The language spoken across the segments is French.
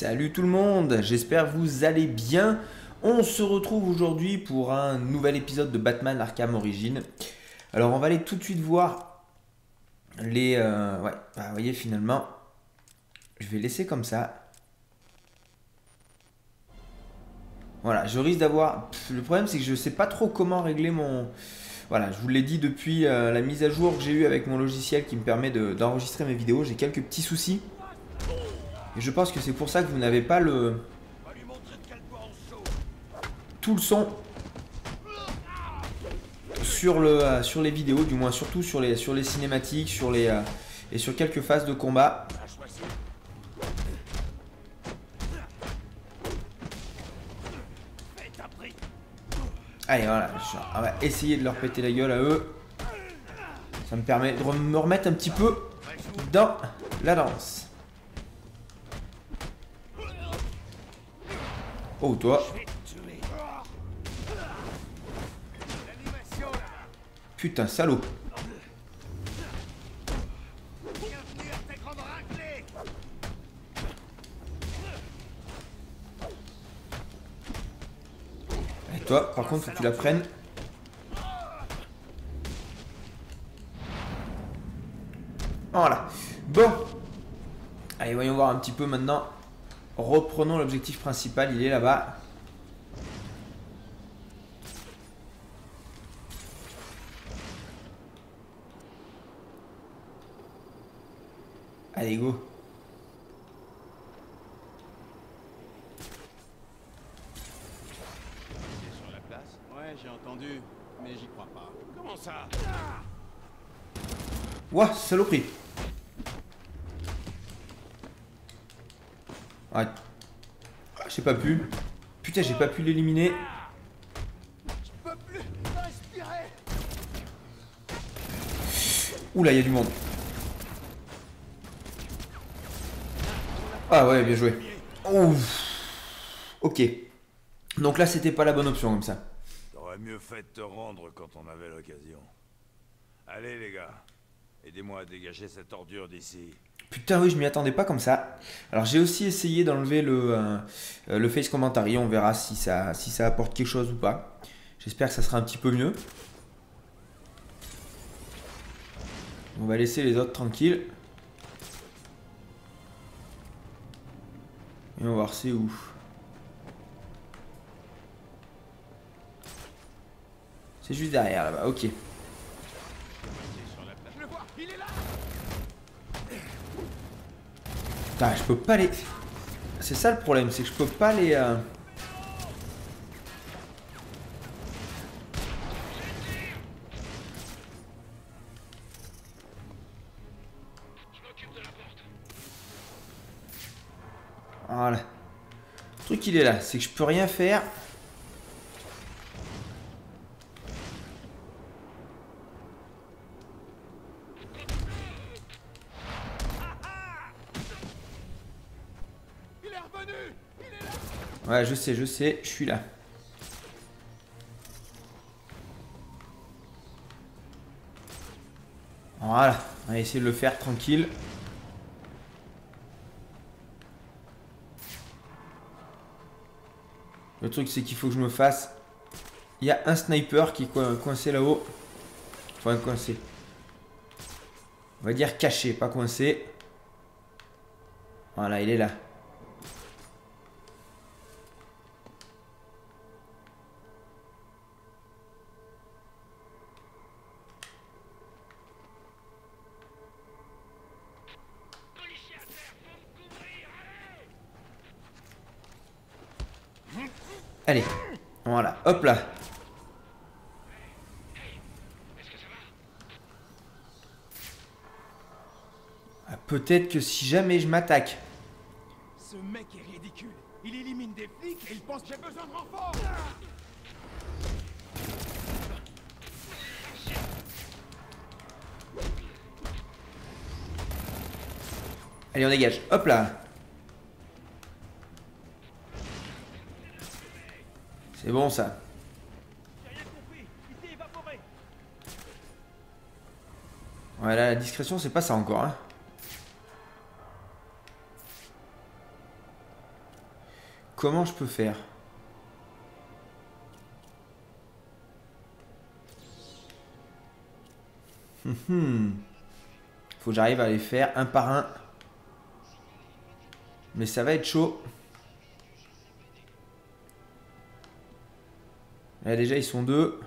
Salut tout le monde, j'espère que vous allez bien. On se retrouve aujourd'hui pour un nouvel épisode de Batman Arkham Origins. Alors on va aller tout de suite voir les... vous voyez finalement, je vais laisser comme ça. Voilà, je risque d'avoir... Le problème c'est que je ne sais pas trop comment régler mon... Voilà, je vous l'ai dit depuis la mise à jour que j'ai eue avec mon logiciel qui me permet d'enregistrer mes vidéos. J'ai quelques petits soucis. Et je pense que c'est pour ça que vous n'avez pas tout le son sur les vidéos, du moins surtout sur les cinématiques, et sur quelques phases de combat. Allez, voilà, on va essayer de leur péter la gueule à eux. Ça me permet de me remettre un petit peu dans la danse. Oh, toi. Putain, salaud. Et toi, par contre, faut que tu la prennes. Voilà. Bon. Allez, voyons voir un petit peu maintenant. Reprenons l'objectif principal, il est là-bas. Allez, go. Sur la place? Ouais, j'ai entendu, mais j'y crois pas. Comment ça? Ouah, saloperie. Ouais. J'ai pas pu. Putain, j'ai pas pu l'éliminer. Je peux plus respirer. Oula, il y a du monde. Ah ouais, bien joué. Ouf. Ok. Donc là, c'était pas la bonne option comme ça. T'aurais mieux fait de te rendre quand on avait l'occasion. Allez les gars, aidez-moi à dégager cette ordure d'ici. Putain, oui, je m'y attendais pas comme ça. Alors j'ai aussi essayé d'enlever le face commentary. On verra si ça apporte quelque chose ou pas. J'espère que ça sera un petit peu mieux. On va laisser les autres tranquilles. Et on va voir c'est où. C'est juste derrière là-bas, ok. Je le vois, il est là. Putain, je peux pas les... C'est ça le problème, c'est que je peux pas les... Voilà. Le truc il est là, c'est que je peux rien faire. Il est revenu. Il est là. Ouais, je sais, je suis là. Voilà, on va essayer de le faire tranquille. Le truc c'est qu'il faut que je me fasse... Il y a un sniper qui est coincé là-haut. Enfin coincé. On va dire caché, pas coincé. Voilà, il est là. Allez, voilà, hop là. Ah, peut-être que si jamais je m'attaque. Ce mec est ridicule. Il élimine des flics et il pense que j'ai besoin de renfort. Allez, on dégage, hop là. C'est bon ça. J'ai rien compris. Il s'est évaporé. Voilà, la discrétion, c'est pas ça encore. Hein. comment je peux faire? Faut que j'arrive à les faire un par un. Mais ça va être chaud. Là déjà ils sont deux.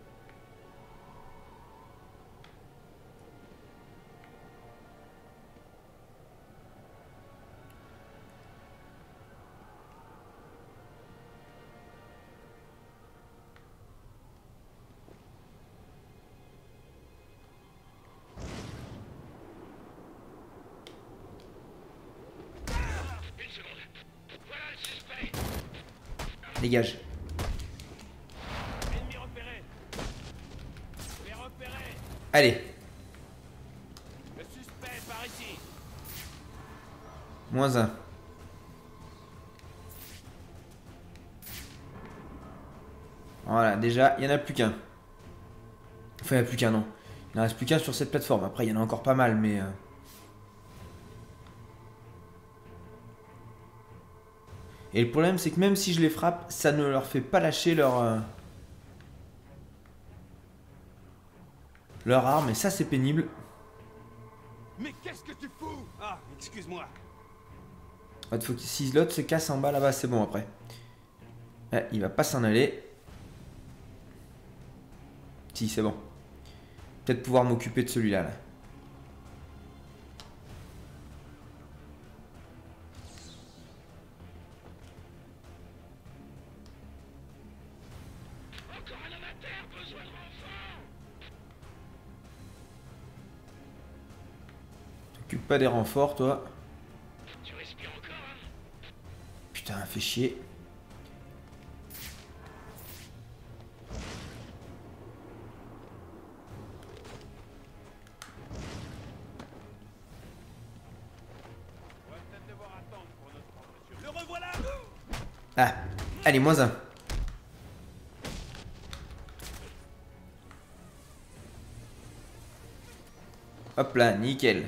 Dégage. Ennemi repéré. Je l'ai repéré. Allez. Le suspect par ici. Moins un. Voilà, déjà, il n'y en a plus qu'un. Enfin, il n'y en a plus qu'un, non. Il n'en reste plus qu'un sur cette plateforme. Après, il y en a encore pas mal, mais... Et le problème, c'est que même si je les frappe, ça ne leur fait pas lâcher leur arme. Et ça, c'est pénible. Mais qu'est-ce que tu fous? Ah, excuse-moi. Si l'autre se casse en bas, là-bas, c'est bon après. Ouais, il va pas s'en aller. Si, c'est bon. Peut-être pouvoir m'occuper de celui-là, là. T'occupes pas des renforts, toi. Tu respires encore, hein? Putain, fais chier. On va peut-être devoir attendre pour notre ordre, monsieur. Le revoilà! Ah, allez, moins un. Hop là, nickel.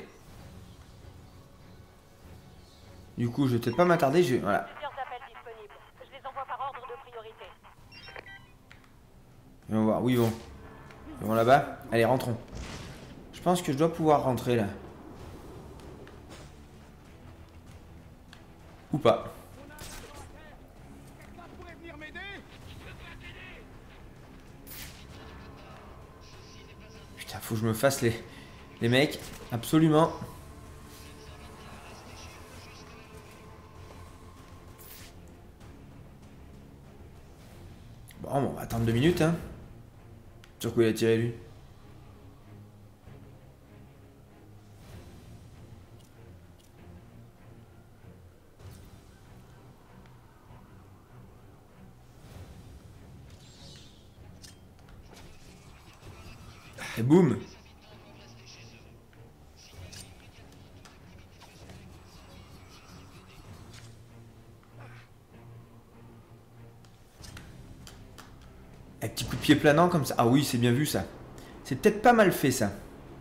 Du coup, je vais peut-être pas m'attarder, voilà. Plusieurs appels disponibles. Je les envoie par ordre de priorité. Et on va voir, où ils vont. Ils vont là-bas. Allez, rentrons. Je pense que je dois pouvoir rentrer là. Ou pas. Quelqu'un pourrait venir m'aider? Putain, faut que je me fasse les mecs. Absolument. Bon, on va attendre 2 minutes, hein. Sur quoi il a tiré, lui? Et boum! Un petit coup de pied planant comme ça. Ah oui, c'est bien vu ça. C'est peut-être pas mal fait ça.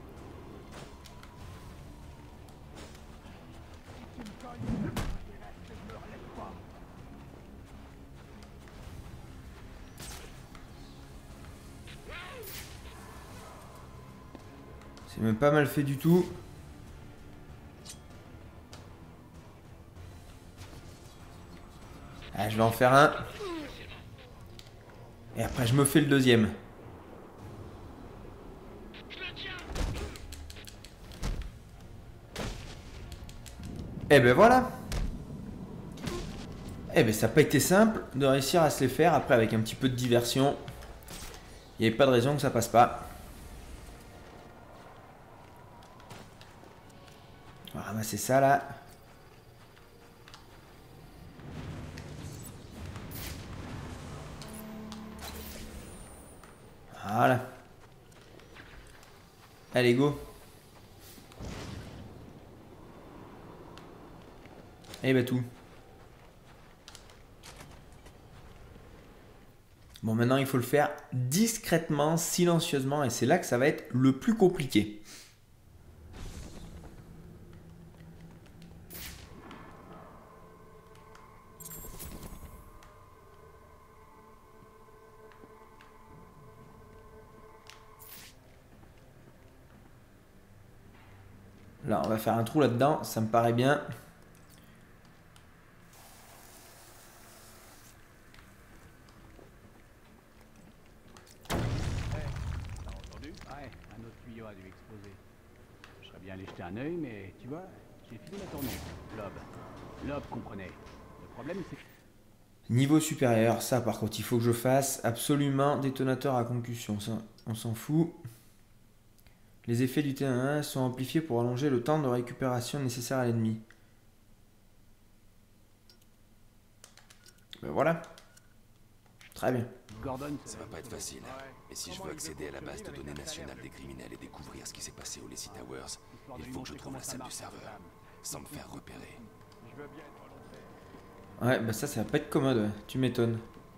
C'est même pas mal fait du tout. Ah, je vais en faire un. Et après, je me fais le deuxième. Et ben voilà. Eh ben ça n'a pas été simple de réussir à se les faire. Après, avec un petit peu de diversion, il n'y avait pas de raison que ça passe pas. On va ramasser ça là. Voilà. Allez, go. Et bah tout. Bon, maintenant il faut le faire discrètement, silencieusement, et c'est là que ça va être le plus compliqué. là, on va faire un trou là-dedans, ça me paraît bien. T'as entendu? Ouais, un autre tuyau a dû exploser. Je serais bien allé jeter un œil, mais tu vois, j'ai fini ma tournée. Lob comprenait. Le problème, c'est que... Niveau supérieur, ça par contre, il faut que je fasse absolument détonateur à concussion. Ça, on s'en fout. Les effets du T1 sont amplifiés pour allonger le temps de récupération nécessaire à l'ennemi. Ben voilà. Très bien. Gordon... Ça va pas être facile. Et si je veux accéder à la base de données nationale des criminels et découvrir ce qui s'est passé au Lacey Towers, il faut que je trouve la salle du serveur, sans me faire repérer. Ouais, bah ça va pas être commode, ouais. Tu m'étonnes.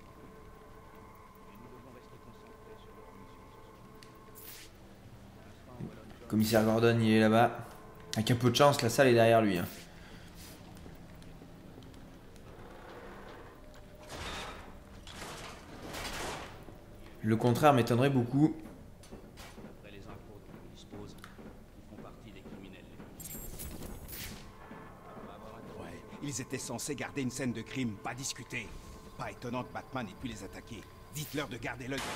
Commissaire Gordon, il est là-bas. Avec un peu de chance, la salle est derrière lui. Hein. Le contraire m'étonnerait beaucoup. D'après les infos dont on dispose, ils font partie des criminels. Ouais, ils étaient censés garder une scène de crime, pas discuter. Pas étonnant que Batman ait pu les attaquer. Dites-leur de garder l'œil.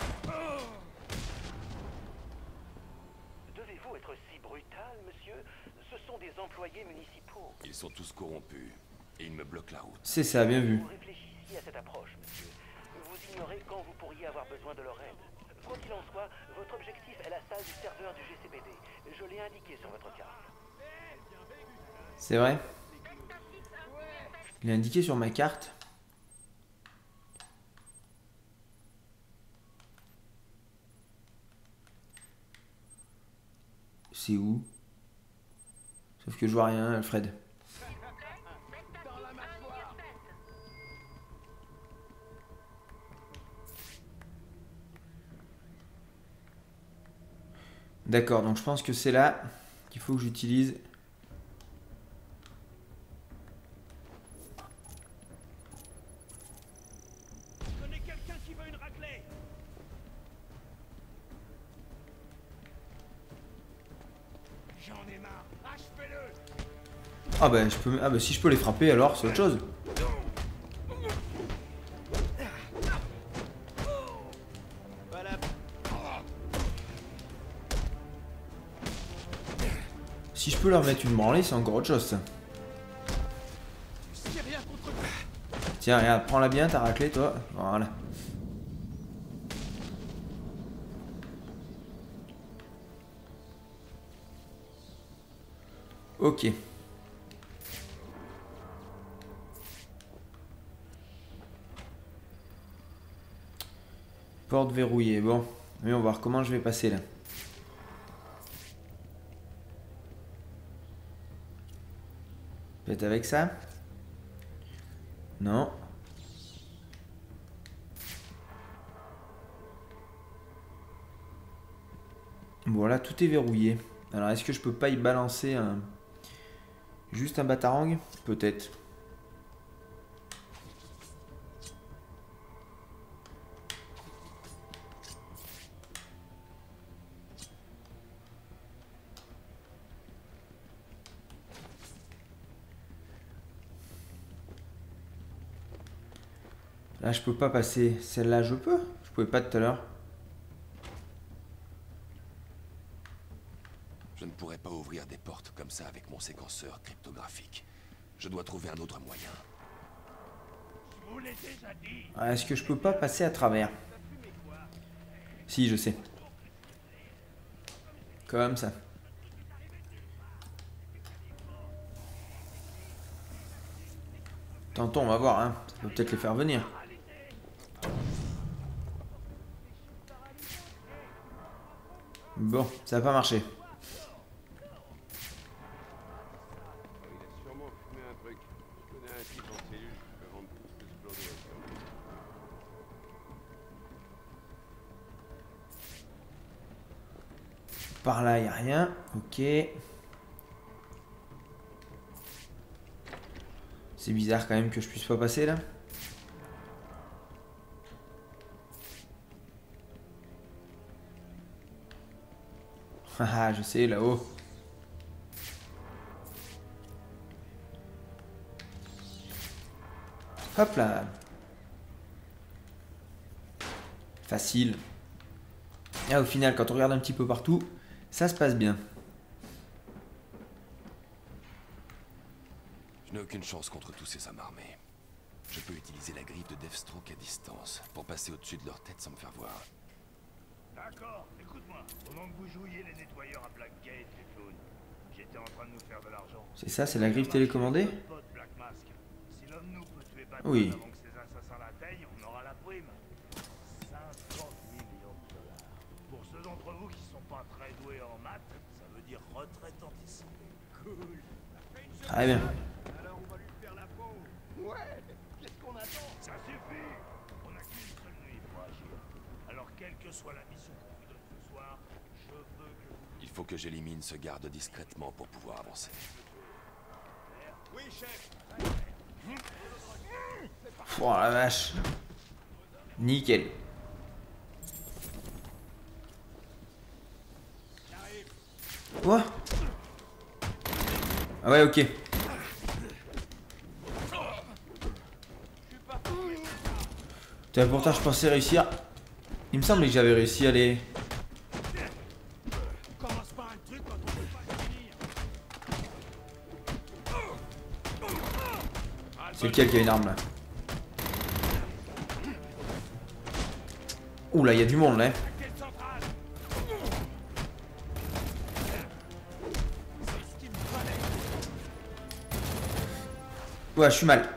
Devez-vous être si brutal, monsieur? Ce sont des employés municipaux. Ils sont tous corrompus, et ils me bloquent la route. C'est ça, bien vu. Vous réfléchissiez à cette approche, monsieur. Vous ignorez quand vous pourriez avoir besoin de leur aide. Quoi qu'il en soit, votre objectif est la salle du serveur du GCPD. Je l'ai indiqué sur votre carte. C'est vrai. Il est indiqué sur ma carte. C'est où? Sauf que je vois rien, Alfred. D'accord, donc je pense que c'est là qu'il faut que j'utilise. Je connais quelqu'un qui veut une raclée. J'en ai marre. Achevez-le. Ah bah, ah bah si je peux les frapper alors, c'est autre chose. Si je peux leur mettre une branlée, c'est encore autre chose ça. C'est rien contre Tiens, regarde, prends-la bien, ta raclée, toi. Voilà. Ok. Porte verrouillée, bon. Oui, on va voir comment je vais passer là. Peut-être avec ça? Non. Voilà, tout est verrouillé. Alors, est-ce que je peux pas y balancer un... Juste un batarang? Peut-être. Là, je peux pas passer. Celle-là, je peux. Je pouvais pas tout à l'heure. Je ne pourrais pas ouvrir des portes comme ça avec mon séquenceur cryptographique. Je dois trouver un autre moyen. Je vous l'ai déjà dit. Ah, est-ce que je peux pas passer à travers? Si, je sais. Comme ça. Tantôt, on va voir, hein. Ça peut peut-être les faire venir. Bon, ça n'a pas marché. Il a sûrement fumé un truc. Je connais un type en cellule qui peut rendre tous exploser. Par là, il n'y a rien. Ok. C'est bizarre quand même que je puisse pas passer là. Ah, je sais, là-haut. Hop là. Facile. Et au final, quand on regarde un petit peu partout, ça se passe bien. Je n'ai aucune chance contre tous ces hommes armés. Je peux utiliser la griffe de Deathstroke à distance pour passer au-dessus de leur tête sans me faire voir. D'accord, écoute-moi. Pendant que vous jouiez les nettoyeurs à Blackgate, les clowns, j'étais en train de nous faire de l'argent. C'est ça, c'est la griffe télécommandée? Si l'homme nous peut tuer Batman Oui. avant que ces assassins l'atteignent, on aura la prime. 50 millions de dollars. Pour ceux d'entre vous qui sont pas très doués en maths, ça veut dire retraite anticipée. Cool. Très bien. Alors on va lui faire la peau. Ouais, qu'est-ce qu'on attend? Ça suffit. On n'a qu'une seule nuit pour agir. Alors quelle que soit la mission qu'on vous donne ce soir, je veux que vous... Il faut que j'élimine ce garde discrètement pour pouvoir avancer. Oui, chef. Oh la vache. Nickel. Quoi? Ah ouais, ok. Pourtant je pensais réussir. Il me semblait que j'avais réussi à les... Commence pas un truc quand on peut pas finir. C'est lequel qui a une arme là? Ouh là, il y a du monde là. Ouais, je suis mal.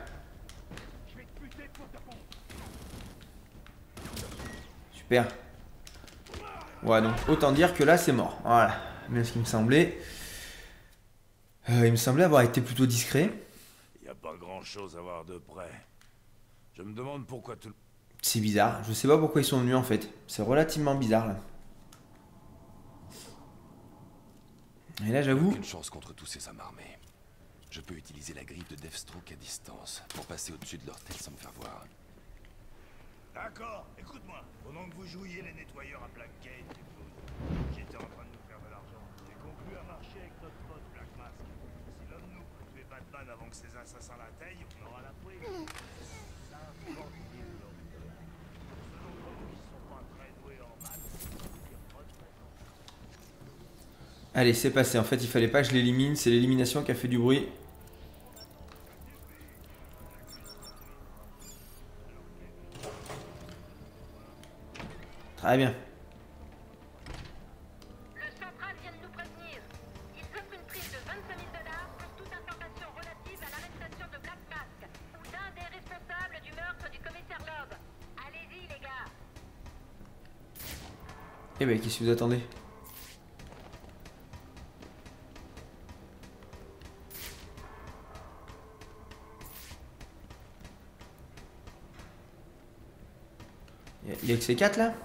Super. Ouais, donc autant dire que là c'est mort. Voilà, bien ce qui me semblait. Il me semblait avoir été plutôt discret. Il n'y a pas grand-chose à voir de près. Je me demande pourquoi tout le... C'est bizarre, je sais pas pourquoi ils sont venus en fait. C'est relativement bizarre là. Et là j'avoue... Aucune chance contre tous ces hommes armés. Je peux utiliser la griffe de Deathstroke à distance pour passer au-dessus de leur tête sans me faire voir. D'accord, écoute-moi. Pendant que vous jouiez les nettoyeurs à Blackgate, les clowns, j'étais en train de nous faire de l'argent. J'ai conclu un marché avec notre pote Black Mask. Si l'homme nous peut tuer Batman avant que ces assassins l'atteignent, on aura la prime. 50 millions de dollars. Pour ceux d'entre vous qui sont pas très doués en maths, ça veut dire retraite. Allez, c'est passé. En fait, il fallait pas que je l'élimine. C'est l'élimination qui a fait du bruit. Très bien. Le central vient de nous prévenir. Ils offrent une prime de 25 000 $ pour toute information relative à l'arrestation de Black Mask ou d'un des responsables du meurtre du commissaire Loeb. Allez-y, les gars. Eh ben, qu'est-ce que vous attendez? Il y a que ces 4 là?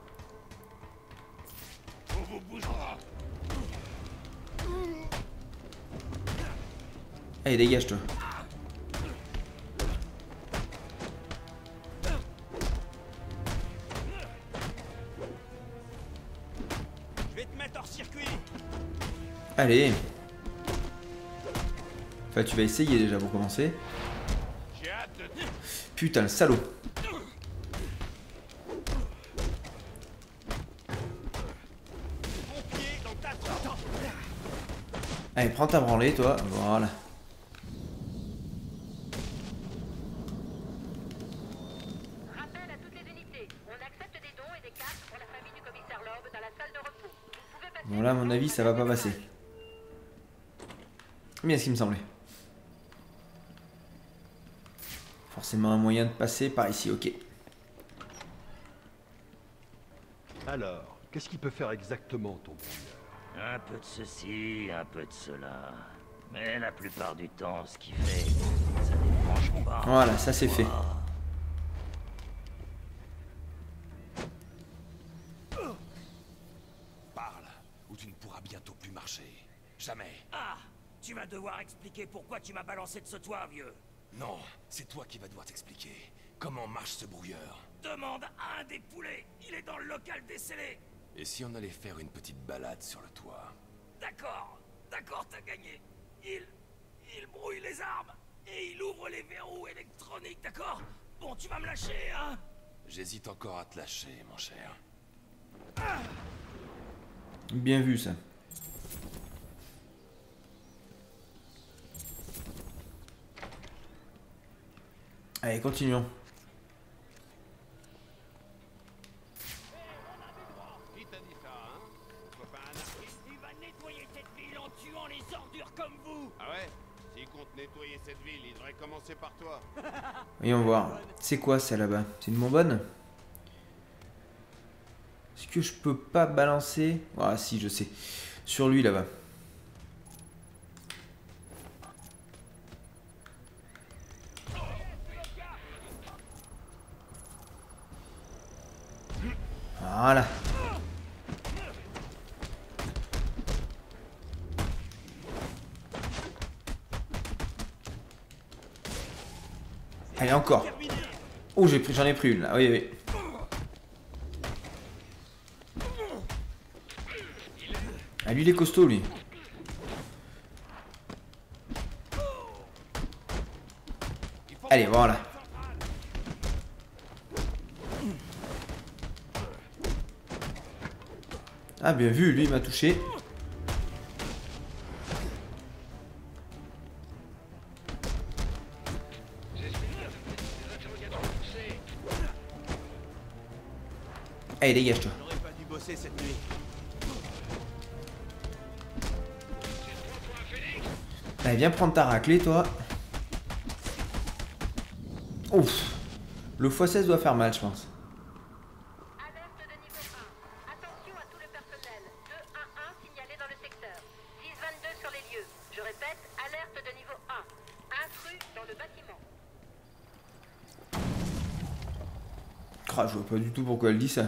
Allez, dégage toi. Je vais te mettre hors circuit. Allez. Enfin, tu vas essayer déjà pour commencer. J'ai hâte de... Putain, le salaud. Mon pied dans ta tente. Allez, prends ta branlée, toi. Voilà. Rappel à toutes les unités. On accepte des dons et des cartes pour la famille du commissaire Loeb dans la salle de repos. Vous pouvez passer... Bon, là, à mon avis, ça va pas passer. Bien ce qui me semblait. Forcément un moyen de passer par ici, ok. Alors, qu'est-ce qu'il peut faire exactement, ton brouilleur? Un peu de ceci, un peu de cela. Mais la plupart du temps, ce qu'il fait, ça ne dérange pas. Voilà, ça c'est fait. Parle, ou tu ne pourras bientôt plus marcher. Jamais. Ah! Tu vas devoir expliquer pourquoi tu m'as balancé de ce toit, vieux. Non, c'est toi qui vas devoir t'expliquer. Comment marche ce brouilleur? Demande à un des poulets. Il est dans le local décellé. Et si on allait faire une petite balade sur le toit? D'accord, d'accord, t'as gagné. Il brouille les armes. et il ouvre les verrous électroniques, d'accord? Bon, tu vas me lâcher, hein? J'hésite encore à te lâcher, mon cher. Bien vu ça. Allez, continuons. Qui t'a dit ça, hein? Faut pas un artiste. Il va nettoyer cette ville en tuant les ordures comme vous. Ah ouais? S'il compte nettoyer cette ville, il devrait commencer par toi. Voyons voir. C'est quoi ça là-bas? C'est une bonbonne? Est-ce que je peux pas balancer? Ah si, je sais. Sur lui là-bas. Voilà. Allez, encore. Oh, j'en ai pris une là. Oui, oui. Ah, lui, il est costaud, lui. Allez, voilà. Ah, bien vu, lui, il m'a touché. Allez, dégage-toi. J'aurais pas dû bosser cette nuit. Allez, viens prendre ta raclée, toi. Ouf. Le x16 doit faire mal, je pense. Alerte de niveau 1. Attention à tout le personnel. 211 signalé dans le secteur. 622 sur les lieux. Je répète, alerte de niveau 1. Intrus dans le bâtiment. Ah, je vois pas du tout pourquoi elle dit ça.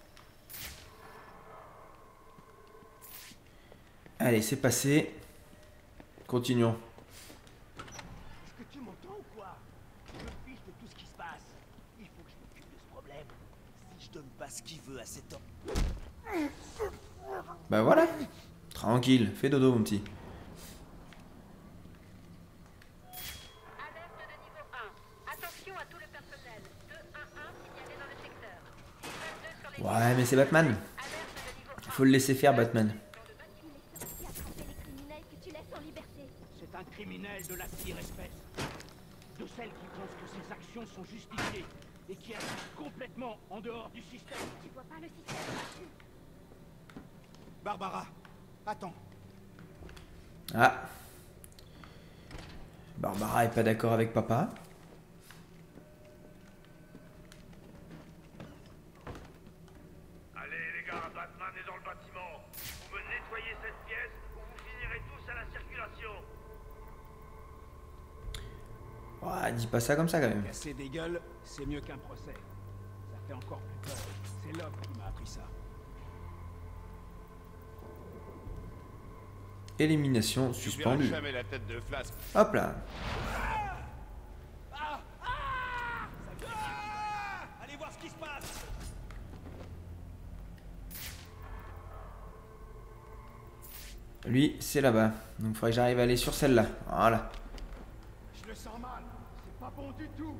Allez, c'est passé. Continuons. Est-ce que tu m'entends ou quoi? Je me fiche de tout ce qui se passe. Il faut que je m'occupe de ce problème. Si je donne pas ce qu'il veut à cet homme. Bah voilà. Tranquille, fais dodo, mon petit. Alerte de niveau 1. Attention à tout le personnel. 211 signalé dans le secteur. 622 sur les lieux. Ouais, mais c'est Batman. Alerte de niveau 1. Faut le laisser faire, Batman. C'est un criminel de la pire espèce. De celle qui pense que ses actions sont justifiées et qui agit complètement en dehors du système. Tu vois pas le système? Barbara, attends. Ah. Barbara est pas d'accord avec papa. Allez les gars, Batman est dans le bâtiment. Vous me nettoyez cette pièce ou vous finirez tous à la circulation. Ouais, dis pas ça comme ça quand même. Casser des gueules, C'est mieux qu'un procès. Ça fait encore plus peur. C'est l'homme qui m'a appris ça. Élimination N'oublierai suspendue. jamais la tête de Flasque. Hop là. allez voir ce qui se passe. Lui, c'est là-bas. Donc il faudrait que j'arrive à aller sur celle-là. Voilà. Je le sens mal. C'est pas bon du tout.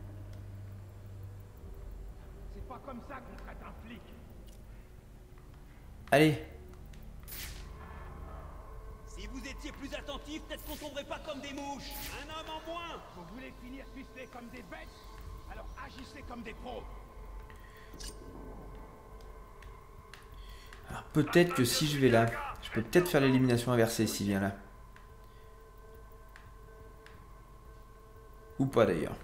C'est pas comme ça qu'on traite un flic. Allez. Si vous étiez plus attentifs, peut-être qu'on tomberait pas comme des mouches. Un homme en moins. Vous voulez finir ficelés comme des bêtes? Alors agissez comme des pros. Alors peut-être que si je vais là, je peux peut-être faire l'élimination inversée s'il vient là. Ou pas d'ailleurs.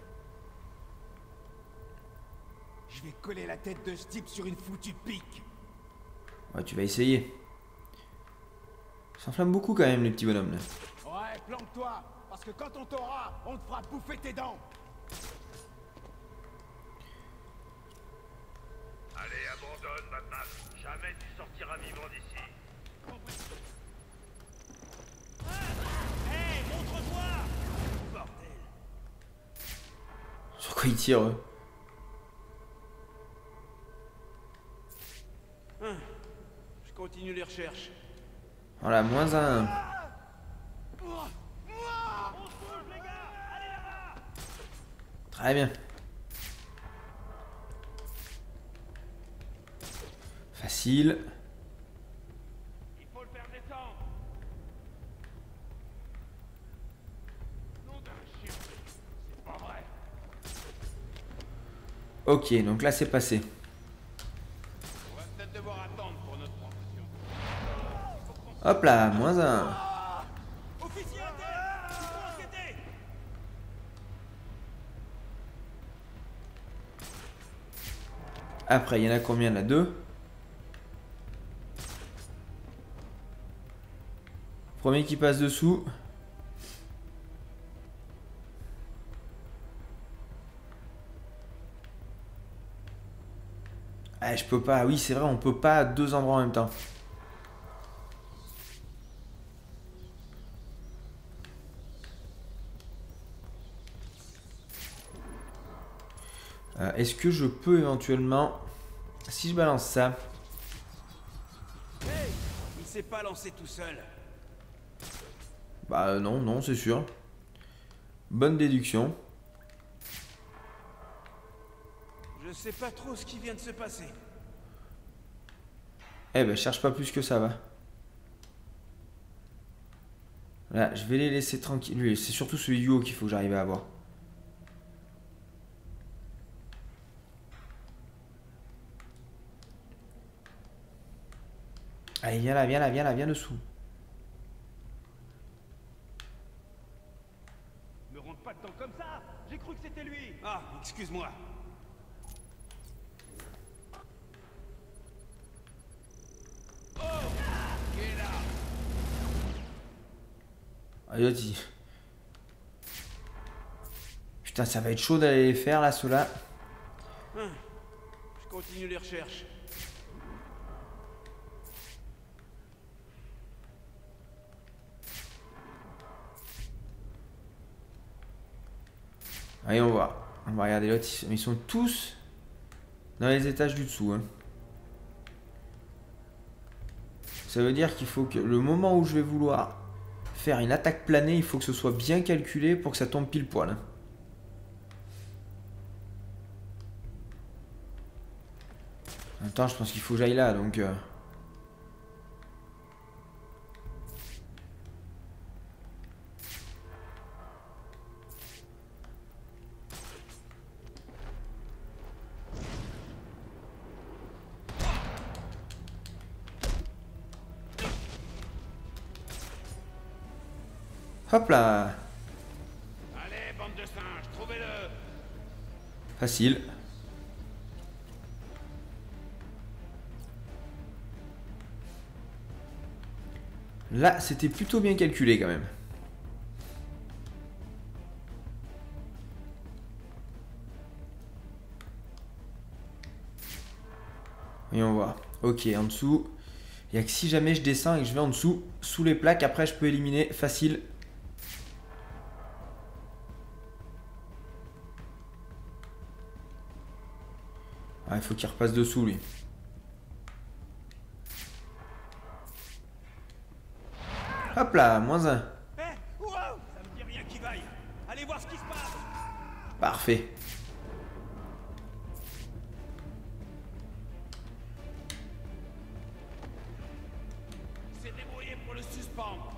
Je vais coller la tête de ce type sur une foutue pique. Ouais, tu vas essayer. Ça s'enflamme beaucoup quand même les petits bonhommes là. Ouais, planque-toi, parce que quand on t'aura, on te fera bouffer tes dents. Allez, abandonne, Batman. Jamais tu sortiras vivant d'ici. Hé, montre-toi. Bordel. Sur quoi ils tirent eux? Je continue les recherches. Voilà, -1. On se bouge, les gars. Allez, Très bien. Facile. Il faut le faire descendre. Nom d'un chien. C'est pas vrai. Ok, donc là c'est passé. On va peut-être devoir attendre pour notre promotion. Hop là, -1. Officier interne, il faut enquêter. Après, il y en a combien là? 2. Premier qui passe dessous. Ah, je peux pas. Oui, c'est vrai, on peut pas à 2 endroits en même temps. Est-ce que je peux éventuellement... Si je balance ça... Hey, il s'est pas lancé tout seul. Bah non, non, c'est sûr. Bonne déduction. Je sais pas trop ce qui vient de se passer. Eh ben, cherche pas plus que ça, va. Là, je vais les laisser tranquilles. C'est surtout ce Yuo qu'il faut que j'arrive à avoir. Allez, viens là, viens là, viens là, viens dessous. Me rentre pas dedans comme ça. J'ai cru que c'était lui. Ah, excuse-moi. Allez, vas-y. Putain, ça va être chaud d'aller les faire là, ceux-là. Je continue les recherches. Allez, on va. On va regarder l'autre. Ils sont tous dans les étages du dessous. Hein. Ça veut dire qu'il faut que le moment où je vais vouloir faire une attaque planée, il faut que ce soit bien calculé pour que ça tombe pile poil. Hein. En même temps, je pense qu'il faut que j'aille là, donc... Hop là. Allez, bande de singes, trouvez-le. Facile. Là, c'était plutôt bien calculé quand même. Voyons voir. Ok, en dessous. Il n'y a que si jamais je descends et que je vais en dessous, sous les plaques, après je peux éliminer facile. Ah, il faut qu'il repasse dessous lui. Hop là, -1. Eh, wow, ça me dit rien qui vaille. Allez voir ce qui se passe. Parfait. Il s'est débrouillé pour le suspendre.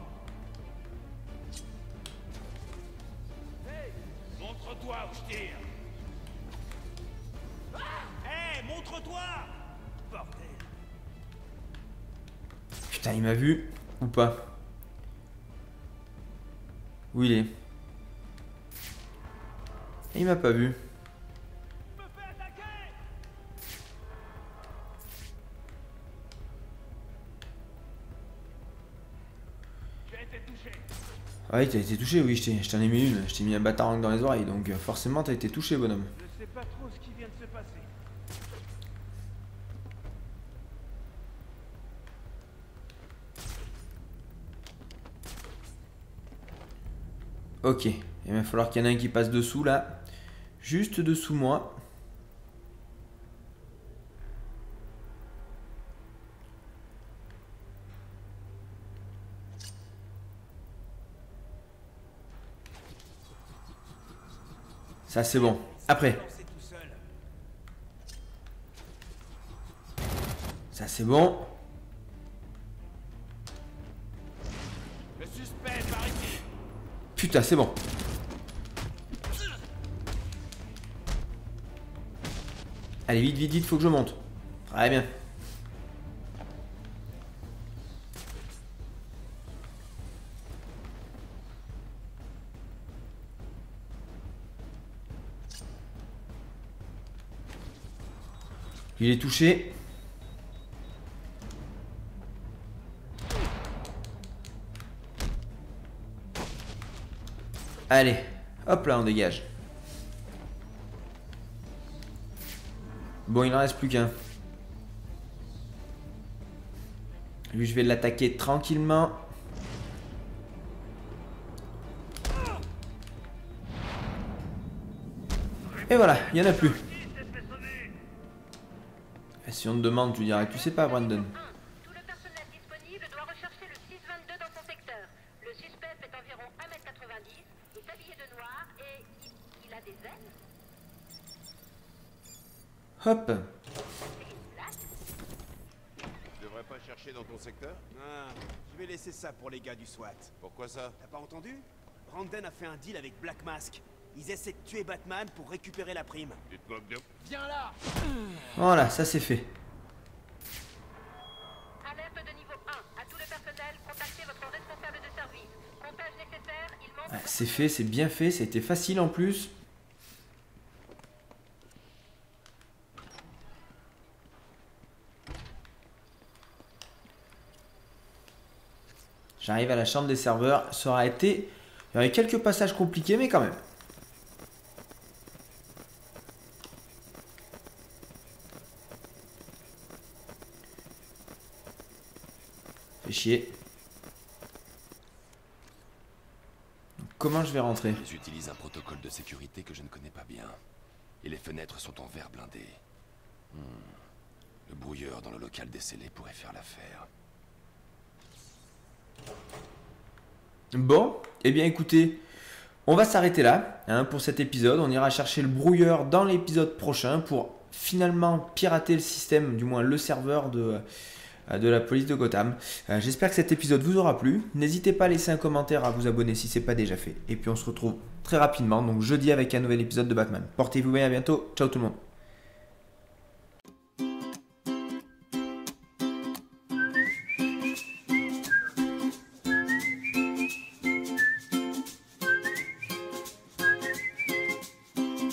Hey, montre-toi où je tire. Hey, montre-toi. Bordel. Putain, il m'a vu ou pas? Où il est? Il m'a pas vu. Me fais attaquer. J'ai été touché. Ouais, t'as été touché, oui, je t'en ai mis une. Je t'ai mis un bâtard dans les oreilles, donc forcément t'as été touché, bonhomme. Je sais pas trop ce qui vient de se passer. Ok, il va falloir qu'il y en ait un qui passe dessous là. Juste dessous moi. Ça c'est bon. après. Ça c'est bon. Le suspect par ici. Putain, c'est bon. Allez, vite, vite, vite, faut que je monte. Très bien. Il est touché. Allez, hop là, on dégage. Bon, il n'en reste plus qu'un. Lui, je vais l'attaquer tranquillement. Et voilà, il n'y en a plus. Et si on te demande, tu diras, tu sais pas, Brandon. Tout le personnel disponible doit rechercher le 622 dans son secteur. Le suspect fait environ 1m90, est habillé de noir et il a des ailes. Hop. Tu devrais pas chercher dans ton secteur? Ah, je vais laisser ça pour les gars du SWAT. Pourquoi ça? T'as pas entendu? Brandon a fait un deal avec Black Mask. Ils essaient de tuer Batman pour récupérer la prime. Tu te moques de... Viens là! Voilà, ça c'est fait. Alerte de niveau 1. À tout le personnel, contactez votre responsable de service. Comptage nécessaire, il manque... Ouais, c'est fait, c'est bien fait, ça a été facile en plus. J'arrive à la chambre des serveurs. Ça aura été... Il y aurait quelques passages compliqués, mais quand même. Fait chier. Comment je vais rentrer? Ils utilisent un protocole de sécurité que je ne connais pas bien. Et les fenêtres sont en verre blindé. Le brouilleur dans le local des scellés pourrait faire l'affaire. Bon, eh bien écoutez, on va s'arrêter là hein, pour cet épisode. On ira chercher le brouilleur dans l'épisode prochain pour finalement pirater le système, du moins le serveur de la police de Gotham. J'espère que cet épisode vous aura plu. N'hésitez pas à laisser un commentaire, à vous abonner si ce n'est pas déjà fait. Et puis on se retrouve très rapidement, donc jeudi avec un nouvel épisode de Batman. Portez-vous bien, à bientôt. Ciao tout le monde.